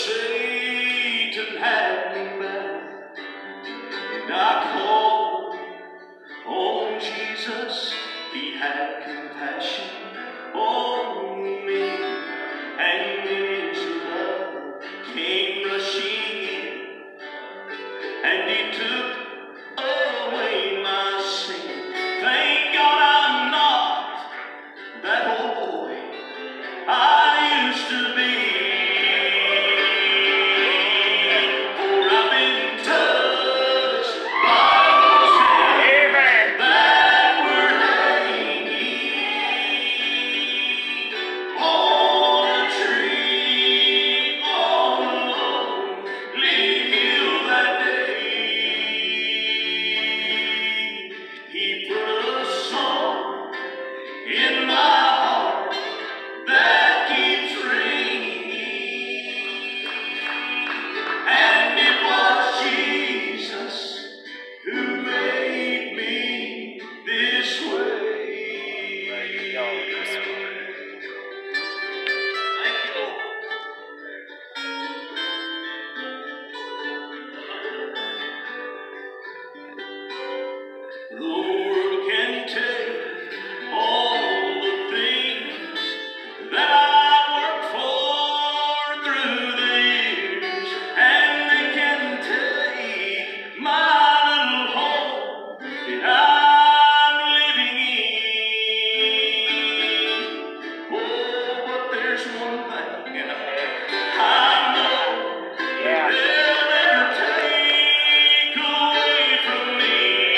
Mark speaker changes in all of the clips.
Speaker 1: Satan had me back, and I called on Jesus. He had compassion on me, and in His love came rushing in, and He took away my sin. Thank God I'm not that old boy I used to be. The world can take all the things that I worked for through the years, and they can take my little home that I'm living in. Oh, but there's one thing I know they'll never take away from me.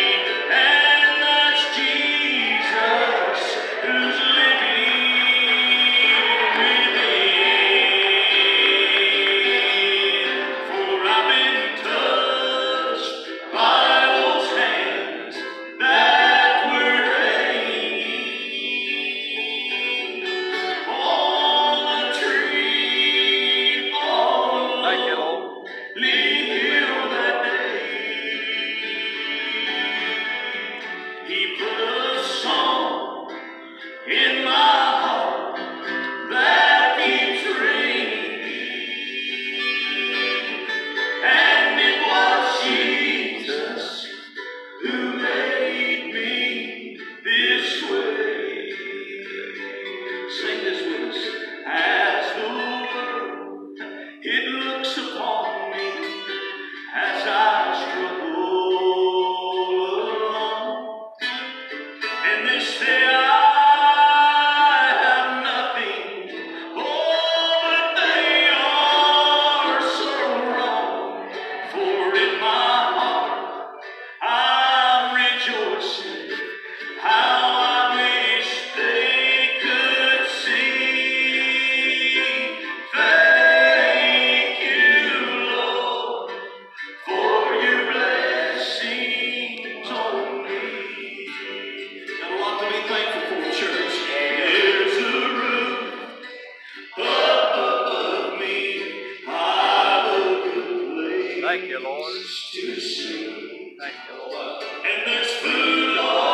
Speaker 1: He put a song in my heart that keeps ringing, and it was Jesus who made me this way. Sing this with us. As the world it looks upon me as I struggle along, and they say I have nothing, oh, but they are so wrong. For in my heart I'm rejoicing, how I wish they could see. Thank you, Lord, for your blessings on me. Got a lot to be thankful for, church. There's a roof above me. I've a good place.
Speaker 2: Thank you, Lord.
Speaker 1: To sleep.
Speaker 2: Thank you, Lord.
Speaker 1: And there's food on